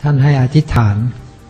ท่านให้อธิษฐาน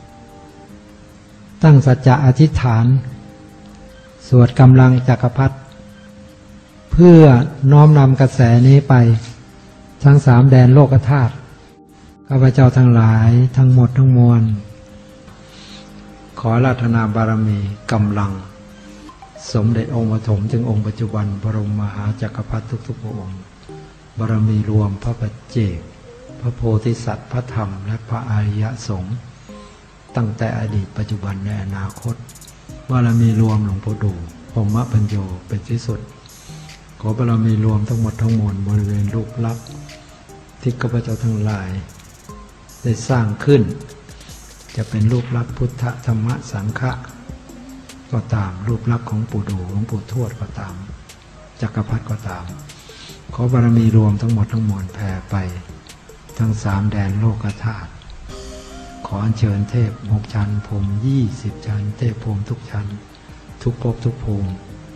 ตั้งสัจจะอธิษฐานสวดกำลังจักรพรรดิเพื่อน้อมนำกระแสนี้ไปทั้ง3แดนโลกธาตุข้าพเจ้าทั้งหลายทั้งหมดทั้งมวลขออาราธนาบารมีกำลังสมเด็จองค์ปฐมถึงองค์ปัจจุบันบรมมหาจักรพรรดิทุกๆพระองค์บารมีรวมพระปัจเจกพระโพธิสัตว์พระธรรมและพระอริยสงฆ์ตั้งแต่อดีตปัจจุบันในอนาคตบารมีรวมหลวงปู่ดูพรหมปัญโยเป็นที่สุดขอบารมีรวมทั้งหมดทั้งมวลบริเวณรูปลักษณ์ที่ข้าพเจ้าทั้งหลายได้สร้างขึ้นจะเป็นรูปลักษณ์พุทธธรรมสังฆะก็ตามรูปลักษณ์ของปู่ดูหลวงปู่ทวดก็ตามจักรพรรดิก็ตามขอบารมีรวมทั้งหมดทั้งมวลแผ่ไปทั้ง3แดนโลกธาตุขออัญเชิญเทพ6ชั้นพรหม20ชั้นเทพพรหมทุกชั้นทุกภพทุกภูมิ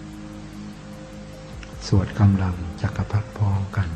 สวดกำลังจักรพรรดิพร้อมกัน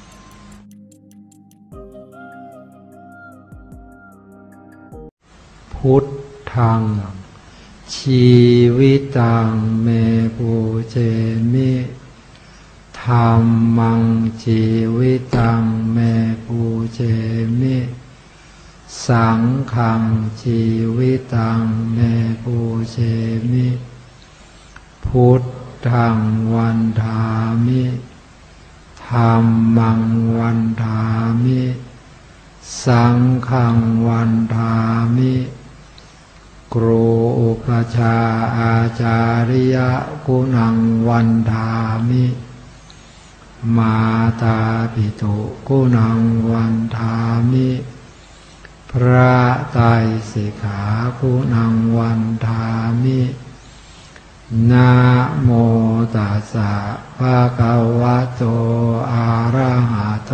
พุทธังชีวิตังเมปุเจมิธัมมังชีวิตังเมปุเจมิสังฆังชีวิตังเมปุเจมิพุทธังวันทามิธัมมังวันทามิสังฆังวันทามิครูอุปชาอาจาริยกุณังวันทามิมาตาปิตุกุณังวันทามิพระไตรสิกขากุณังวันทามินะโมตัสสะภะคะวะโตอะระหะโต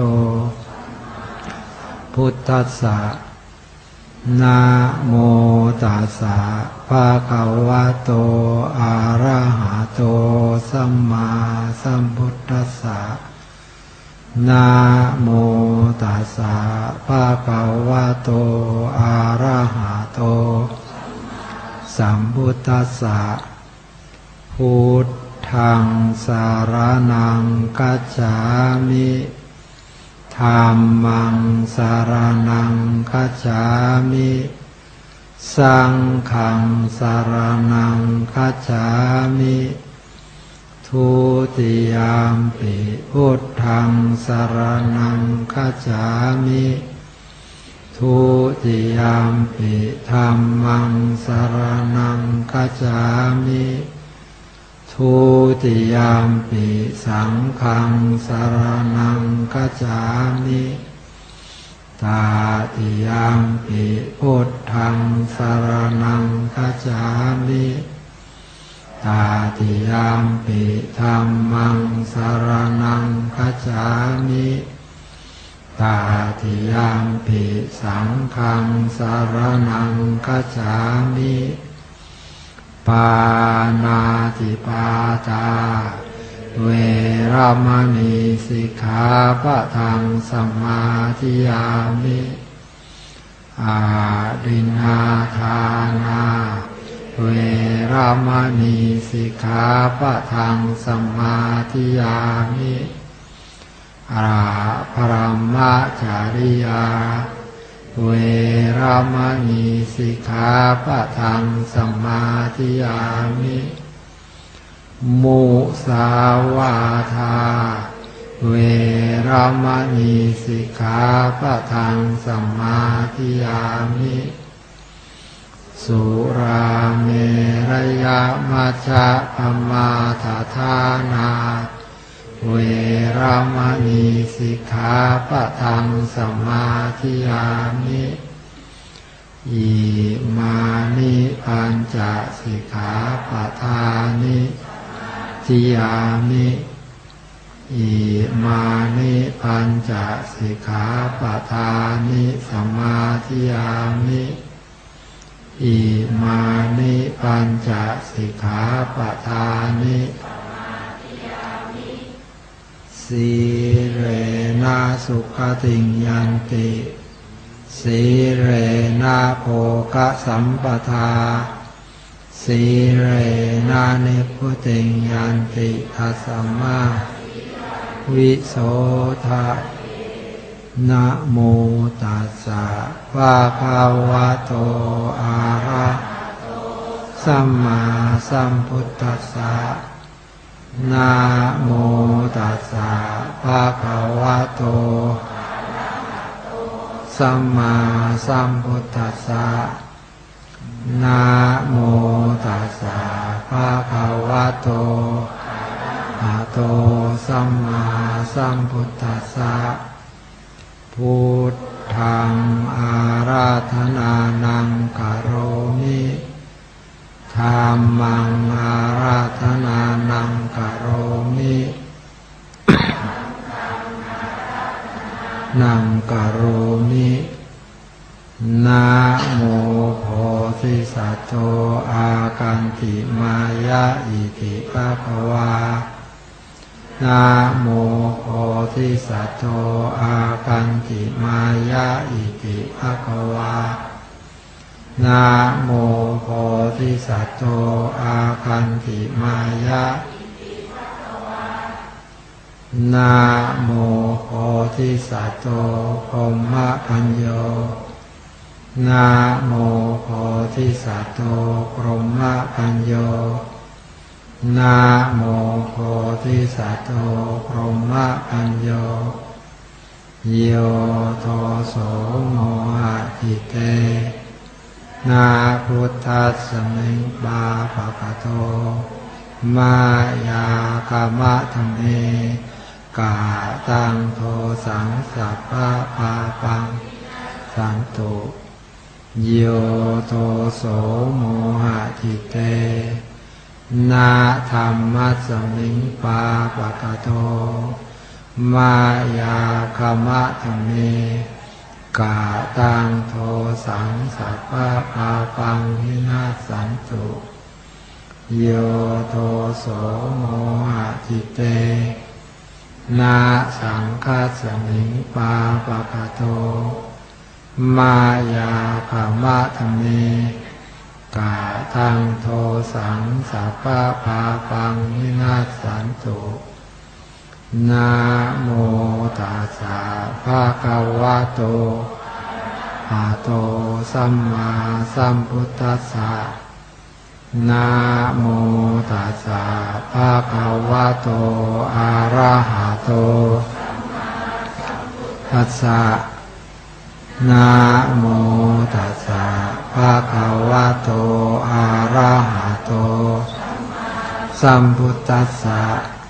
พุทธัสสะนะโมตัสสะภะคะวะโตอะระหะโตสัมมาสัมพุทธัสสะนะโมตัสสะภะคะวะโตอะระหะโตสัมพุทธัสสะพุทธังสารนังคัจฉามิธัมมังสารนังคัจฉามิสังฆังสารนังคัจฉามิทุติยามปิพุทธังสารนังคัจฉามิทุติยามปิธัมมังสารนังคัจฉามิทุติยามปิสังฆังสารนังคัจฉามิตาติยามปิพุทธังสารนังคัจฉามิตาติยามปิธัมมังสารนังคัจฉามิตาติยามปิสังฆังสารนังคัจฉามิปานาติปาตาเวรมณีสิกขาปะทังสมาธิยามิอาทินนาทานาเวรมณีสิกขาปะทังสมาธิยามิอาภรมจาริยาเวรมณีสิกขาปะทังสมาธิยามิมุสาวาทาเวรมณีสิกขาปะทังสมาธิยามิสุราเมรยมัชฌะปมาทฐานาเวรมณีสิกขาปะทังสมาธิยามิอิมานิปัญจสิกขาปะทานิทิยามิอิมานิปัญจสิกขาปะทานิสมาธิยามิอิมานิปัญจสิกขาปะทานิสีเรนะสุขติงยันติสีเรนะโภคสัมปทาสีเรนะนิพพุติยันติทัสสมาวิโสทะนะโมตัสสะภะคะวะโตอะระหะโตสัมมาสัมพุทธัสสะนะโมตัสสะภะคะวะโตสัมมาสัมพุทธัสสะนะโมตัสสะภะคะวะโตอะระหะโตสัมมาสัมพุทธัสสะพุทธังอาราธนานังกโรมิธัมมังอาราธนานังกโรมินังกโรมินะโมโพธิสัตว์โตอาคันติมายะอิติภะคะวานะโมโพธิสัตว์โตอาคันติมายะอิติภะคะวานะโมโพธิสัตว์โตอาคันติมายะนะโมโพธิสัตว์โตพรหมปัญโยนะโมโพธิสัตว์โตพรหมปัญโยนะโมโพธิสัตว์โตพรหมปัญโยโยโทโสโมหะทิเตนะพุทธัสสมิงบาปะกะโตมายากามะธรรมเมกาตังโทสังสัพพะปาปังสันตุโยโทโสโมหะทิเตนะธัมมัสสมิงปาปะกะโตมายาคามะธรรมเมกาตังโทสังสัพพะปาปังวินาศสันตุโยโทโสโมหะทิเตนะสังฆัสสมิงปาปะกะโตมายาคามะธรรมเมกาตังโทสังสัพพะปาปังวินาศสันตุนะโมตัสสะภะคะวะโตอะระหะโตสัมมาสัมพุทธัสสะนะโมตัสสะภะคะวะโตอะระหะโตตัสสะนะโมตัสสะภะคะวะโตอะระหะโตสัมพุทธัสสะ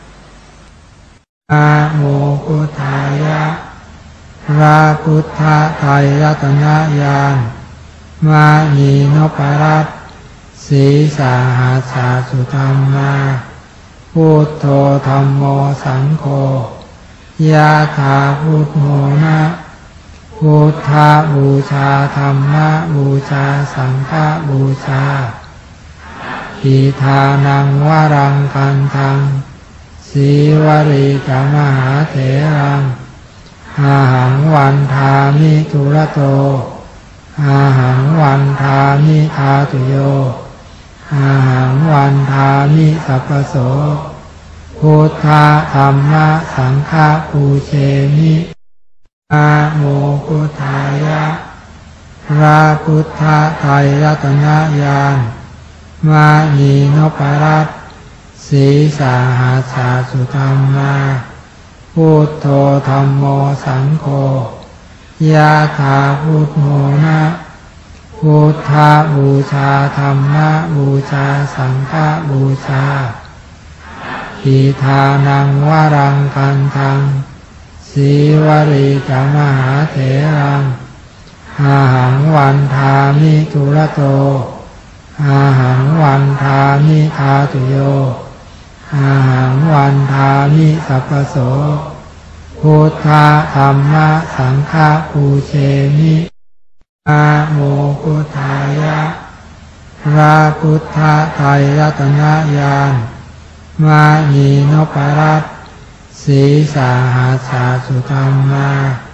นะโมพุทธายะพระพุทธไตรรัตนญาณมานีนพรัตน์สีสาหัสสะสุธรรมาพุทโธธัมโมสังโฆยะถาพุทโมนะพุทธบูชาธัมมบูชาสังฆบูชาอิทานังวรังคันธังสีวริกมหาเถรังอาหังวันทามิทุระโตอาหังวันทามิทาตุโยอาหังวันทามิสัพพโสพุทธธัมมะสังฆะปูเชมินะโมพุทธายะพระพุทธไตรรัตนญาณมานีนพรัตน์สีสาหัสสะสุธรรมาพุทโธธัมโมสังโฆยะถาพุทโมนะพุทธบูชาธัมมบูชาสังฆบูชาอิทานังวรังคันธังสีวริกมหาเถรังอาหังวันทามิทุระโตอาหังวันทามิทาตุโยอาหังวันทามิสัพพโสพุทธธัมมะสังฆะปูเชมินะโมพุทธายะพระพุทธไตรรัตนญาณมานีนพรัตน์สีสาหัสสะสุธรรมา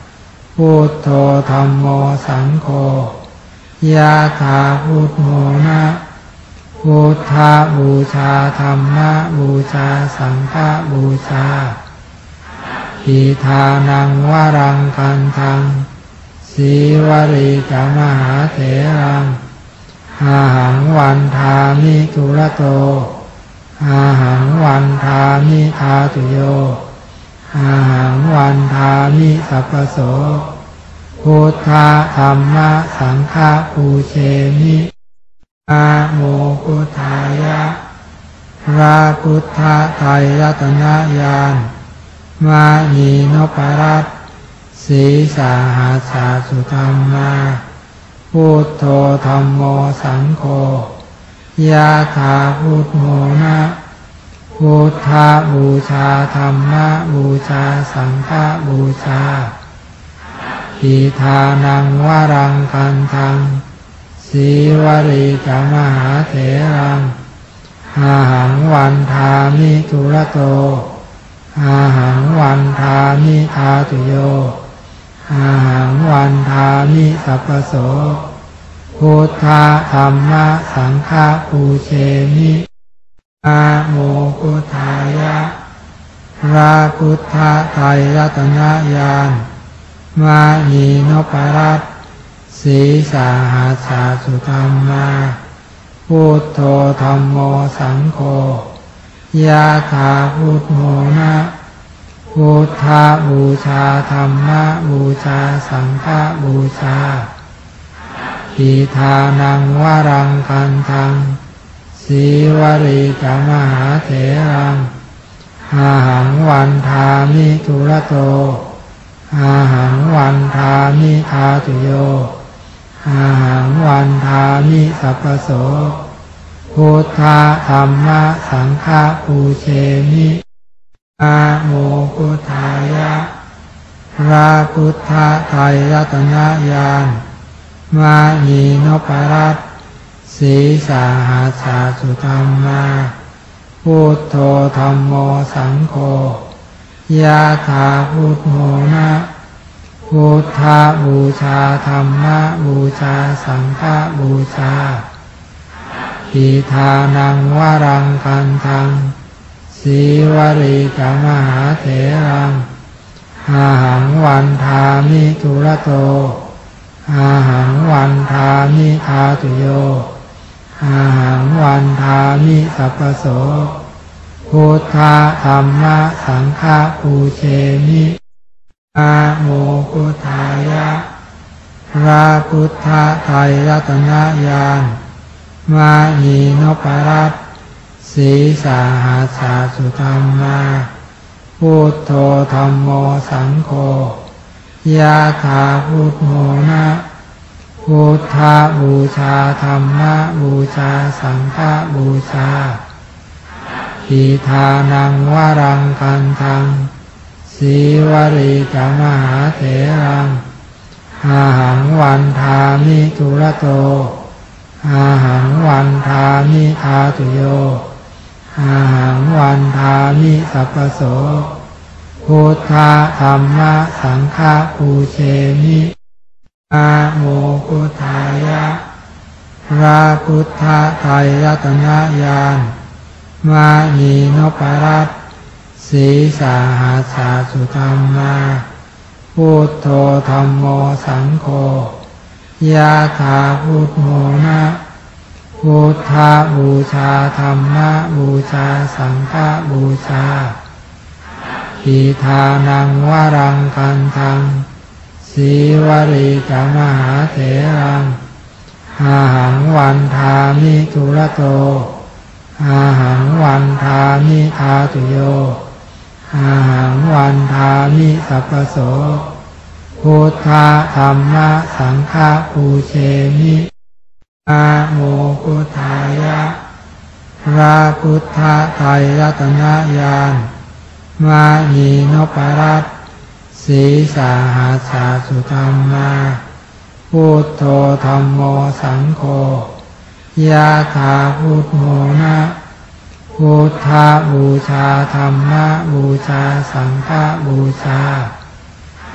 พุทโธธัมโมสังโฆยะถาพุทโธนะพุทธบูชาธัมมบูชาสังฆบูชาอิทานังวรังคันธังสีวริกมหาเถรังอาหังวันทามิทุระโตอาหังวันทามิทาตุโยอาหังวันทามิสัพพโสพุทธธัมมสังฆปูเชมินะโมพุทธายะพระพุทธไตรรัตนญาณมานีนพรัตน์สีสาหัสสะสุธรรมาพุทโธธัมโมสังโฆยะถาพุทโธนะพุทธบูชาธัมมบูชาสังฆบูชาอิทานังวรังคันธังสีวริกมหาเถรังอาหังวันทามิทุระโตอาหังวันทามิทาตุโยอาหังวันทามิสัพพโสพุทธธัมมสังฆปูเชมินะโมพุทธายะพระพุทธไตรรัตนญาณมานีนพรัตน์สีสาหัสสะสุธรรมาพุทโธธัมโมสังโฆยะถาพุทโธนะพุทธบูชาธัมมบูชาสังฆบูชาอิทานังวรังคันธังสีวริกมหาเถรังอาหังวันทามิทุระโตอาหังวันทามิทาตุโยอาหังวันทามิสัพพโสพุทธธัมมสังฆปูเชมินะโมพุทธายะพระพุทธไตรรัตนญาณมานีนพรัตน์สีสาหัสสะสุธรรมาพุทโธธัมโมสังโฆยะถาพุทโธนะพุทธบูชาธัมมบูชาสังฆบูชาอิทานังวรังคันธังสีวริกมหาเถรังอาหังวันทามิทุระโตอาหังวันทามิทาตุโยอาหังวันทามิสัพพโสพุทธธัมมสังฆปูเชมินะโมพุทธายะพระพุทธไตรรัตนญาณมานีนพรัตน์สีสาหัสสะสุธรรมาพุทโธธัมโมสังโฆยะถาพุทโธนะพุทธบูชาธัมมบูชาสังฆบูชาอิทานังวรังคันธังสีวริกมหาเถรังอาหังวันทามิทุระโตอาหังวันทามิทาตุโยอาหังวันทามิสัพพโสพุทธธัมมสังฆปูเชมินะโมพุทธายะพระพุทธไตรรัตนญาณมานีนพรัตน์สีสาหัสสะสุธรรมาพุทโธธัมโมสังโฆยะถาพุทโธนะพุทธบูชาธัมมบูชาสังฆบูชาอิทานังวรังคันธังสีวริกมหาเถรังอาหังวันทามิทุระโตอาหังวันทามิทาตุโยอาหังวันทามิสัพพโสพุทธธัมมสังฆปูเชมินะโมพุทธายะพระพุทธไตรรัตนญาณมานีนพรัตน์สีสาหัสสะสุธรรมาพุทโธธัมโมสังโฆยะถาพุทโธนะพุทธบูชาธัมมบูชาสังฆบูชา อิ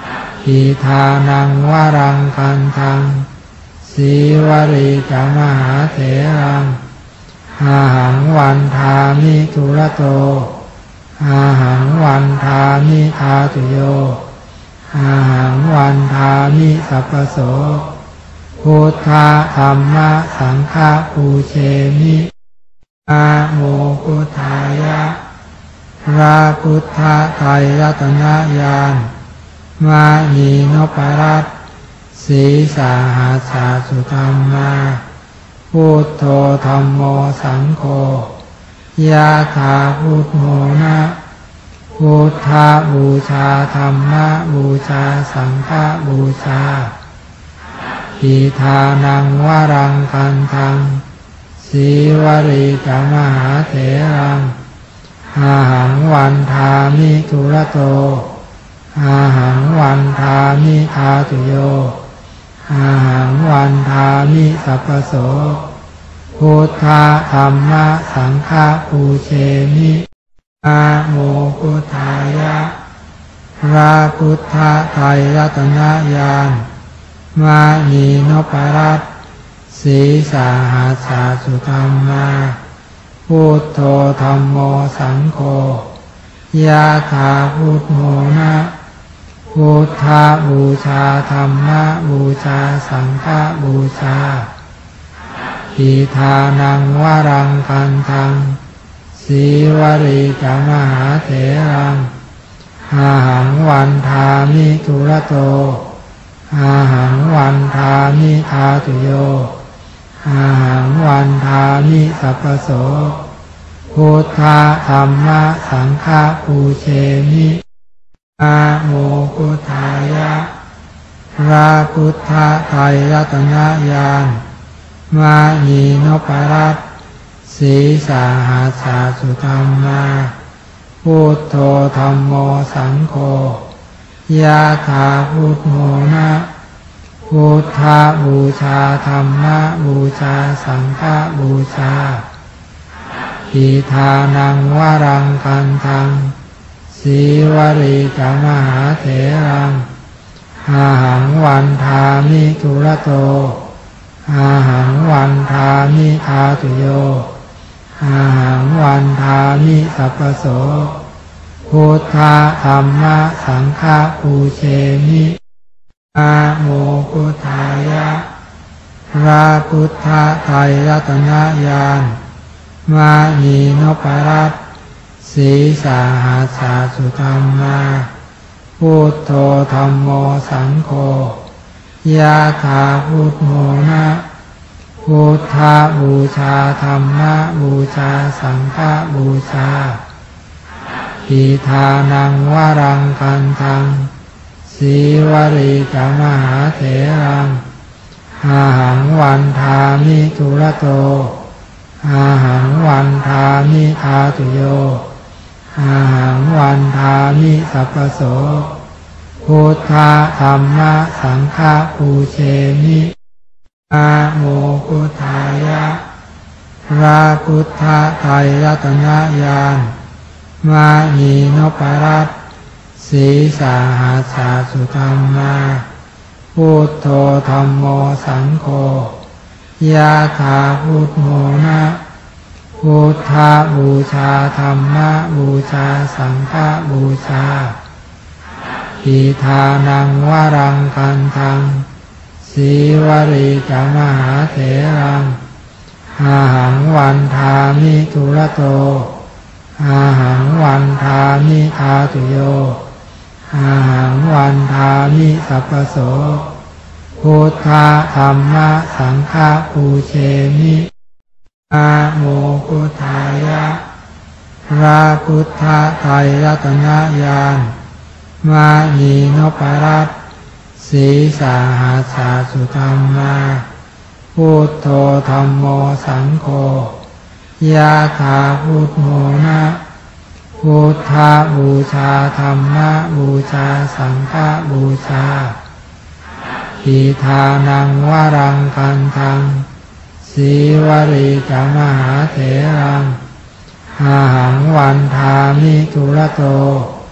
อิทานังวรังคันธังสีวริกมหาเถรังอาหังวันทามิทุระโตอาหังวันทามิทาตุโยอาหังวันทามิสัพพโสพุทธะธัมมะสังฆะปูเชมินะโมพุทธายะพระพุทธไตรรัตนญาณมานีนพรัตน์สีสาหัสสะสุธัมมาพุทโธธัมโมสังโฆยะถาพุทโธนะพุทธบูชาธัมมบูชาสังฆบูชาอิทานังวรังคันธังสีวริกมหาเถรังอาหังวันทามิทุระโตอาหังวันทามิทาตุโยอาหังวันทามิสัพพโสพุทธะธัมมะสังฆะปูเชมินะโมพุทธายะพระพุทธไตรรัตนญาณมานีนพรัตน์สีสาหัสสะสุธัมมาพุทโธธัมโมสังโฆยะถาพุทโธนะพุทธบูชาธัมมบูชาสังฆบูชาอิทานังวรังคันธังสีวริกมหาเถรังอาหังวันทามิทุระโตอาหังวันทามิทาตุโยอาหังวันทามิสัพพโสพุทธะธัมมะสังฆะปูเชมินะโมพุทธายะพระพุทธไตรรัตนญาณมานีนพรัตน์สีสาหัสสะสุธัมมาพุทโธธัมโมสังโฆยะถาพุทโธนะพุทธบูชาธัมมบูชาสังฆบูชาอิทานังวรังคันธังสีวริกมหาเถรังอาหังวันทามิทุระโตอาหังวันทามิทาตุโยอาหังวันทามิสัพพโสพุทธะธัมมะสังฆะปูเชมินะโมพุทธายะพระพุทธไตรรัตนญาณมานีนพรัตน์สีสาหัสสะสุธัมมาพุทโธธัมโมสังโฆยะถาพุทโธนะพุทธบูชาธัมมบูชาสังฆบูชาอิทานังวรังคันธังสีวริกมหาเถรังอาหังวันทามิทุระโตอาหังวันทามิทาตุโยอาหังวันทามิสัพพโสพุทธะธัมมะสังฆะปูเชมินะโมพุทธายะพระพุทธไตรรัตนญาณมานีนพรัตน์สีสาหัสสะสุธัมมาพุทโธธัมโมสังโฆยะถาพุทโธนะพุทธบูชาธัมมบูชาสังฆบูชาอิทานังวรังคันธังสีวริกมหาเถรังอาหังวันทามิทุระโตอาหังวันทามิทาตุโยอาหังวันทามิสัพพโสพุทธะธัมมะสังฆะปูเชมินะโมพุทธายะพระพุทธไตรรัตนญาณมานีนพรัตน์สีสาหัสสะสุธัมมาพุทโธธัมโมสังโฆยะถาพุทโธนะพุทธบูชาธัมมบูชาสังฆบูชาอิทานังวรังคันธังสีวริกมหาเถรังอาหังวันทามิทุระโต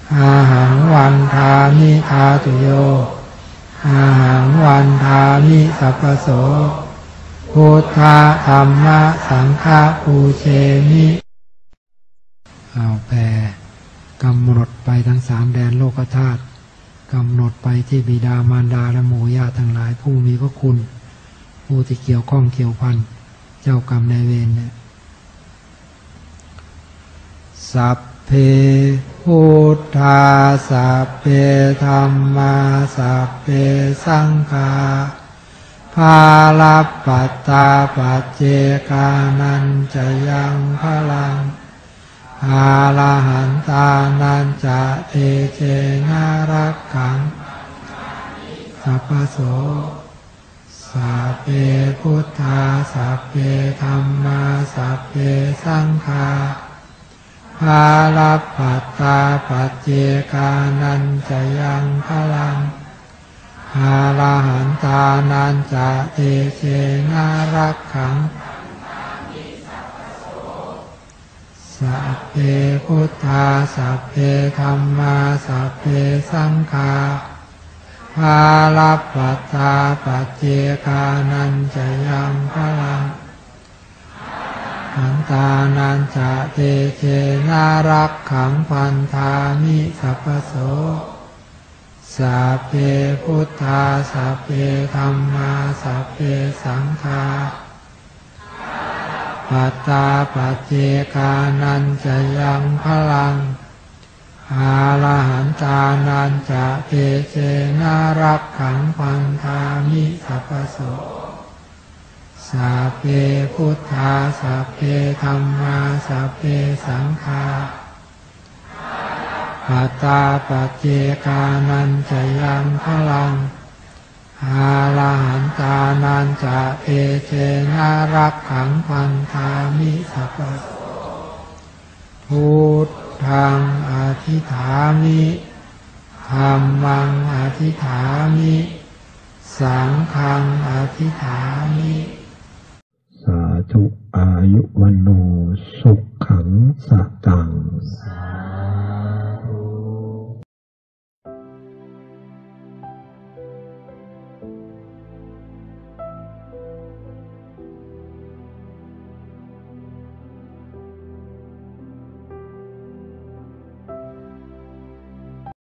อาหังวันทามิทาตุโยอาหังวันทามิสัพพโสพุทธะธัมมะสังฆะปูเชมิเอาแผ่กำหนดไปทั้งสามแดนโลกธาตุกำหนดไปที่บิดามารดาและหมู่ญาติทั้งหลายผู้มีพระคุณผู้ที่เกี่ยวข้องเกี่ยวพันเจ้ากรรมนายเวรเนี่ยสัพเพพุทธาสัพเพธัมมาสัพเพสังฆาภาลัปปัตตาปัจเจกานันจะยังพลังอาลาหันตานันจะเตเจนะรักขังสัพพโสสัพเพพุทธาสัพเพธัมมาสัพเพสังฆาภาลัปปัตตาปัจเจกานันจะยังพลังอาลาหันตานันจะเตเชนะรักขังสัพเพพุทธาสัพเพธัมมาสัพเพสังฆาภาลัปปัตตาปัจเจกานันจะยังพลังหันตานันจะเตเชนะรักขังพันธามิสัพพโสสัพเพพุทธาสัพเพธัมมาสัพเพสังฆาปัตตาปัจเจกานันจะยังพลังอาลาหันตานันจะเตเชนะรักขังพันธามิสัพพโสสัพเพพุทธาสัพเพธัมมาสัพเพสังฆาปัตตาปัจเจกานันจะยังพลังอาลาหันตานันจะเตเชนะรักขังพันธามิสัพพโสพุทธังอธิฐามิธัมมังอธิฐามิสังฆังอธิฐามิสาธุอายุวันโนสุขังสตังสา